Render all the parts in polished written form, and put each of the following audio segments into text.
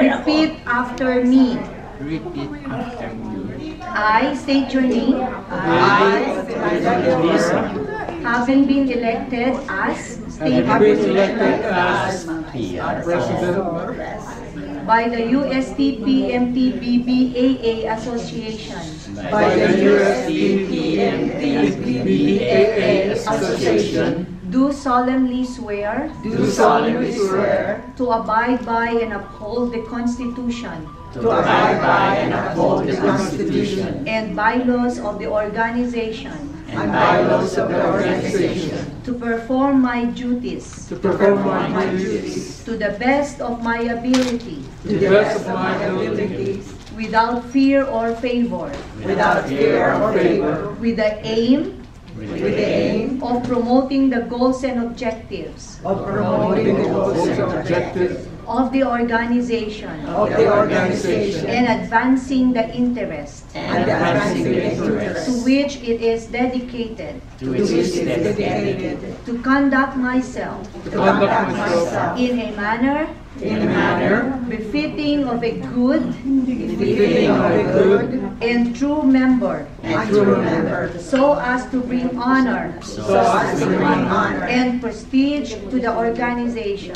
Repeat after me. Repeat after me. I state your name. Having been elected as State President by the USTPMTBBAA Association. by the USTPMTBBAA Association, Do solemnly swear to abide by and uphold the Constitution to abide by and uphold the Constitution and bylaws of the organization, and bylaws of the organization, to perform my duties to perform my duties to the best of my ability, to the best of my abilities, without fear or favor, without fear or favor, with the aim with the aim of promoting the goals and objectives of promoting the goals and objectives of the organization and advancing the interests and advancing the interests to which it is dedicated, to which is dedicated, to conduct myself in a manner befitting of a good and true member, so as to bring honor and prestige to the organization,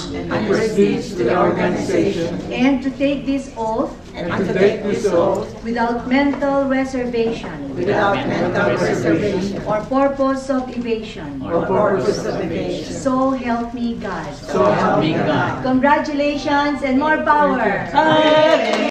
and to take this oath without mental reservation or purpose of evasion. So help me God. so help me God. Congratulations and more power.